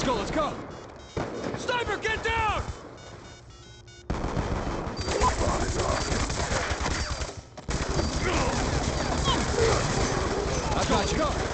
go, let's go! Sniper, get down! I got you.